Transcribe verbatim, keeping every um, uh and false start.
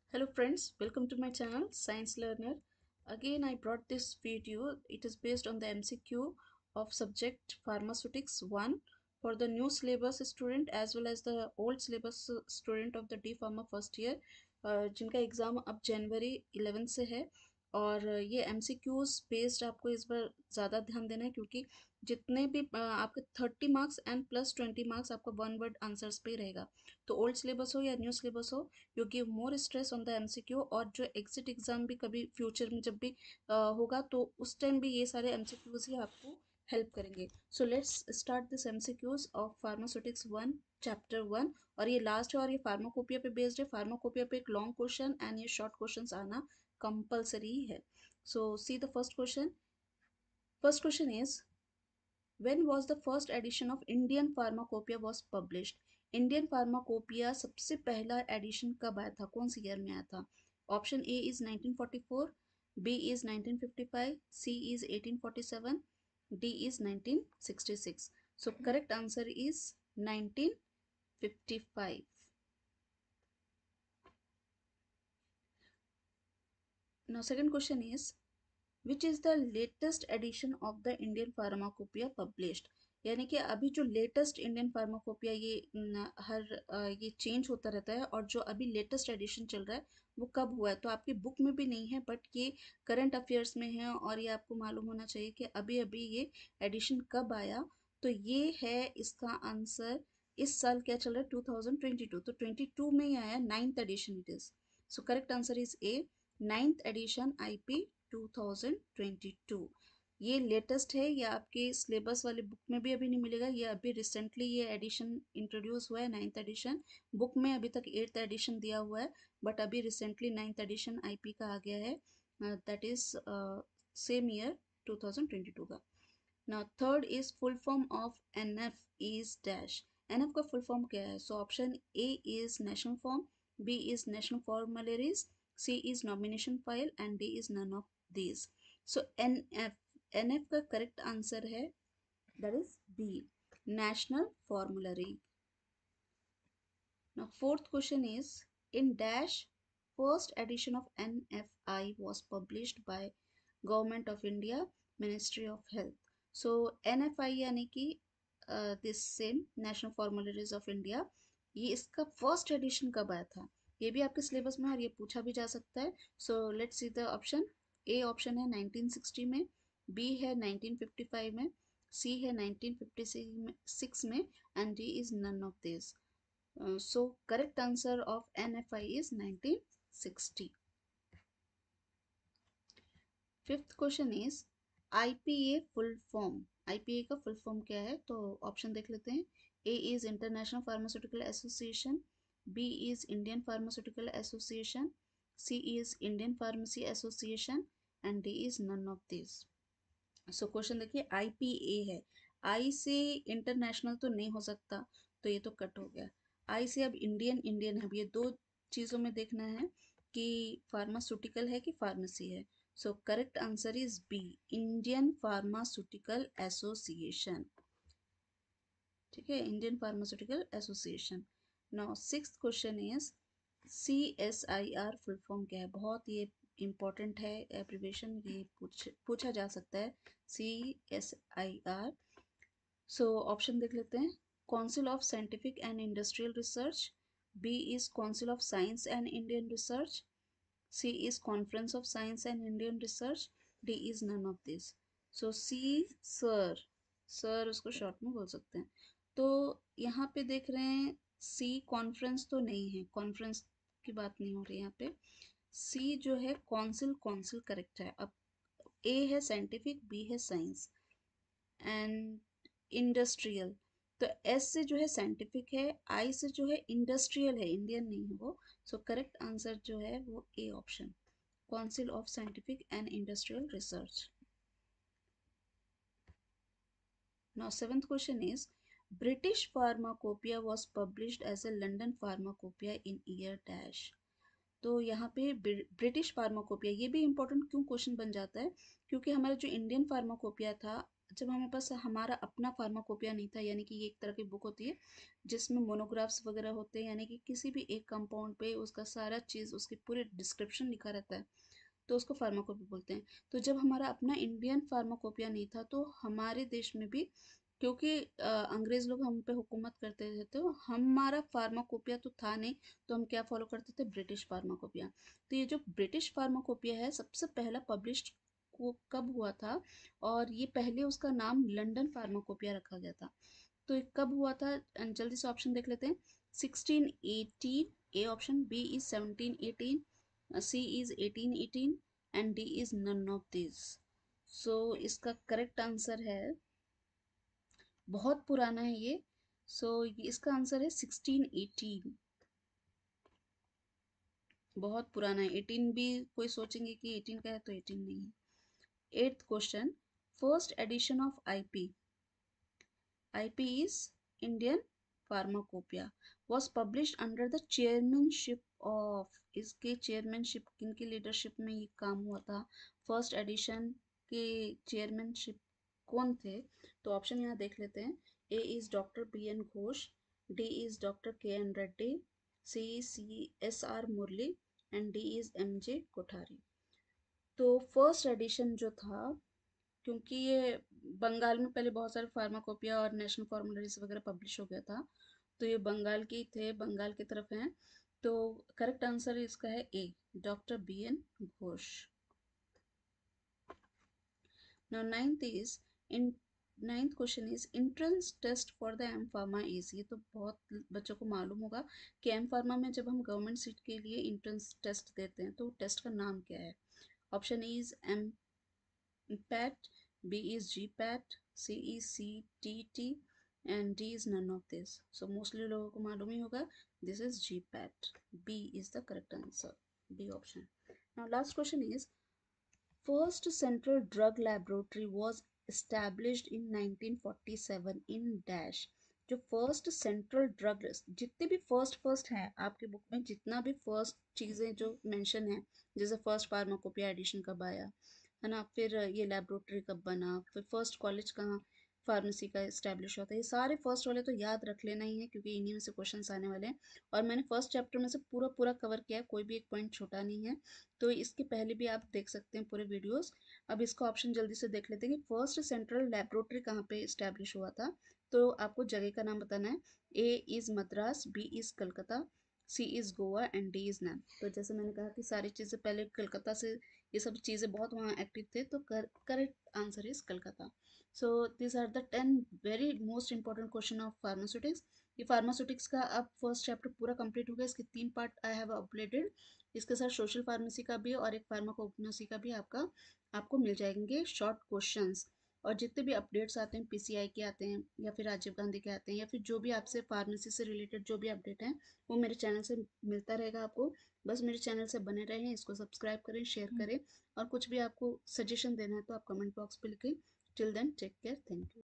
Hello friends, welcome to my channel Science Learner. Again I brought this video. It is based on the M C Q of subject Pharmaceutics one for the new syllabus student as well as the old syllabus student of the D Pharma first year, uh, जिनका exam अब जनवरी eleven से है। और ये M C Qs based आपको इस बार ज़्यादा ध्यान देना है, क्योंकि जितने भी अ, आपके thirty marks and plus twenty marks आपका वन वर्ड आंसर्स पे ही रहेगा। तो ओल्ड सिलेबस हो या न्यू सिलेबस हो, you give more stress on the MCQ. और जो एग्जिट एग्जाम भी कभी फ्यूचर में जब भी अ, होगा तो उस टाइम भी ये सारे एमसीक्यूज ही आपको हेल्प करेंगे। So let's start this MCQs of pharmaceutics one chapter one. और ये लास्ट है और ये फार्माकोपिया पे बेस्ड है। फार्माकोपिया पे एक लॉन्ग क्वेश्चन एंड ये शॉर्ट क्वेश्चन आना कंपल्सरी है। So see the first question. First question is, when was the first edition of Indian Pharmacopoeia was published? Indian pharmacopoeia सबसे पहला एडिशन कब आया था, कौन सी ईयर में आया था? Option A is nineteen forty four, B is nineteen fifty five, C is eighteen forty seven, D is nineteen sixty six. So correct answer is nineteen fifty five. Now second question is, which is the latest edition of the Indian pharmacopoeia published? यानी कि अभी जो latest Indian pharmacopoeia ये न, हर अ, ये change होता रहता है, और जो अभी लेटेस्ट एडिशन चल रहा है वो कब हुआ है? तो आपकी बुक में भी नहीं है, बट ये करंट अफेयर्स में है और ये आपको मालूम होना चाहिए कि अभी अभी ये एडिशन कब आया। तो ये है इसका आंसर। इस साल क्या चल रहा है? Two thousand twenty two. तो ट्वेंटी टू में ही आया, ninth edition it is. So correct answer is A, ninth edition IP two thousand twenty two. ये लेटेस्ट है, ये आपके सिलेबस वाली बुक में भी अभी नहीं मिलेगा। ये अभी रिसेंटली ये एडिशन इंट्रोड्यूस हुआ है, नाइन्थ एडिशन। बुक में अभी तक एट्थ एडिशन दिया हुआ है, बट अभी रिसेंटली नाइन्थ एडिशन आईपी का आ गया है। That is same year two thousand twenty two का। Now third is full form of NF is dash. NF का फुल फॉर्म क्या है? So option A is national form, B is national formularies, C is nomination file and D is none of these. So NF, NF का correct answer है that is B, national formulary. Now fourth question is, in dash first edition of N F I was published by Government of India, Ministry of Health. So N F I यानी कि this same national formularies of India, ये इसका first edition कब आया था? ये भी आपके सिलेबस में और ये पूछा भी जा सकता है। So let's see the option. A option है नाइनटीन सिक्सटी में, बी है नाइनटीन फिफ्टी फाइव में, सी है नाइनटीन फिफ्टी सिक्स में and D is none of this. Uh, so correct answer of N F I is nineteen sixty. Fifth question is, I P A full form. I P A का full form क्या है? तो option देख लेते हैं. A is International Pharmaceutical Association, B is Indian Pharmaceutical Association, C is Indian Pharmacy Association and D is none of these. So so, question देखिए, I P A है, आई से इंटरनेशनल तो नहीं हो सकता, तो ये तो कट हो गया। आई से अब इंडियन, इंडियन है। अब ये दो चीज़ों में देखना है कि फार्मास्यूटिकल है कि फार्मेसी है। So correct answer is B, Indian pharmaceutical association. ठीक है, Indian pharmaceutical association. Now sixth question is, C S I R full form क्या है? बहुत ये इम्पोर्टेंट है एब्रिवेशन, ये पूछ पूछा जा सकता है। C S I R. So option देख लेते हैं. Council of scientific and industrial research, B is council of science and Indian research, C is conference of science and Indian research, D is none of this. So C, sir, sir उसको short में बोल सकते हैं। तो यहाँ पे देख रहे हैं सी कॉन्फ्रेंस तो नहीं है, कॉन्फ्रेंस की बात नहीं हो रही यहाँ पे। सी जो है कौंसिल, कौंसिल करेक्ट है। अब ए है साइंटिफिक, बी है साइंस एंड इंडस्ट्रियल। तो एस से जो है साइंटिफिक है, आई से जो है इंडस्ट्रियल है, इंडियन नहीं है वो। सो करेक्ट आंसर जो है वो A option, council of scientific and industrial research. Now seventh question is, British Pharmacopoeia was published as a London Pharmacopoeia in year dash. तो यहाँ पे ब्रिटिश फार्माकोपिया, ये भी इम्पोर्टेंट क्यों क्वेश्चन बन जाता है? क्योंकि हमारा जो इंडियन फार्माकोपिया था जब हमारे पास हमारा अपना फार्माकोपिया नहीं था, यानी कि ये एक तरह की बुक होती है जिसमें मोनोग्राफ्स वगैरह होते हैं, यानी कि किसी भी एक कंपाउंड पे उसका सारा चीज़, उसकी पूरी डिस्क्रिप्शन लिखा रहता है, तो उसको फार्माकोपी बोलते हैं। तो जब हमारा अपना इंडियन फार्माकोपिया नहीं था, तो हमारे देश में भी, क्योंकि अ, अंग्रेज लोग हम पे हुकूमत करते थे, तो हमारा फार्माकोपिया तो था नहीं, तो हम क्या फॉलो करते थे? British pharmacopoeia. तो ये जो ब्रिटिश फार्माकोपिया है, सबसे पहला पब्लिश को कब हुआ था, और ये पहले उसका नाम लंदन फार्माकोपिया रखा गया था। तो ये कब हुआ था? अ, जल्दी से ऑप्शन देख लेते हैं। Sixteen eighteen A option, B is seventeen eighteen, C is eighteen eighteen, and D is none of this. So इसका करेक्ट आंसर है, बहुत पुराना है ये, सो so, इसका आंसर है सिक्सटीन एटीन। बहुत पुराना है। एटीन भी कोई सोचेंगे कि एटीन का है, तो एटीन नहीं है। Eighth question, first edition of IP, IP is Indian pharmacopoeia, was published under the chairmanship of, इसके चेयरमैनशिप, किनकी लीडरशिप में ये काम हुआ था? फर्स्ट एडिशन के चेयरमैनशिप कौन थे? तो ऑप्शन यहाँ देख लेते हैं। A is doctor B N Ghosh, D is doctor K N Reddy, C C S R Murali, and D is M J Kothari. तो फर्स्ट एडिशन जो था, क्योंकि ये बंगाल में पहले बहुत सारे फार्माकोपिया और नेशनल फॉर्मुलरीज वगैरह पब्लिश हो गया था, तो ये बंगाल के ही थे, बंगाल की तरफ हैं। तो करेक्ट आंसर इसका है A, doctor B N Ghosh. Now ninth is in ninth question is entrance test for the M pharma is, ये तो बहुत बच्चों को मालूम होगा कि एम फार्मा में जब हम गवर्नमेंट सीट के लिए एंट्रेंस टेस्ट देते हैं, तो टेस्ट का नाम क्या है? Option is M PAT, B is G PAT, C is C T T, and D is none of this. So mostly लोगों को मालूम ही होगा, this is G PAT. B is the correct answer. B option. Now last question is, first central drug laboratory was established in nineteen forty-seven in dash. जो first central drug, जितने भी first first हैं आपकी book में, जितना भी first चीज़ें जो मेंशन है, जैसे फर्स्ट फार्माकोपिया एडिशन कब आया है ना, फिर ये लेबोरेटरी कब बना, फिर फर्स्ट कॉलेज कहाँ फार्मेसी का इस्टेब्लिश होता है, ये सारे फर्स्ट वाले तो याद रख लेना ही है, क्योंकि इन्हीं में से क्वेश्चंस आने वाले हैं। और मैंने फर्स्ट चैप्टर में से पूरा पूरा कवर किया है, कोई भी एक पॉइंट छोटा नहीं है, तो इसके पहले भी आप देख सकते हैं पूरे वीडियोस। अब इसका ऑप्शन जल्दी से देख लेते हैं कि फर्स्ट सेंट्रल लेबोरेटरी कहाँ पे इस्टेब्लिश हुआ था। तो आपको जगह का नाम बताना है। A is Madras, B is Calcutta, C is Goa, and D is none. तो जैसे मैंने कहा कि सारी चीज़ें पहले कलकत्ता से, ये सब चीज़ें बहुत वहाँ एक्टिव थे, तो correct answer is Calcutta. So this are the ten very most important question of pharmaceutics. ये फार्मास्यूटिक्स का अब फर्स्ट चैप्टर पूरा कंप्लीट हो गया, इसके तीन पार्ट आई हैव अपलोडेड। इसके साथ सोशल फार्मेसी का भी और एक फार्माकोग्नोसी का भी आपका आपको मिल जाएंगे शॉर्ट क्वेश्चंस। और जितने भी अपडेट्स आते हैं, पीसीआई के आते हैं, या फिर राजीव गांधी के आते हैं, या फिर जो भी आपसे फार्मेसी से रिलेटेड जो भी अपडेट हैं, वो मेरे चैनल से मिलता रहेगा आपको। बस मेरे चैनल से बने रहें, इसको सब्सक्राइब करें, शेयर करें, और कुछ भी आपको सजेशन देना है तो आप कमेंट बॉक्स पे लिखें। Till then take care, thank you.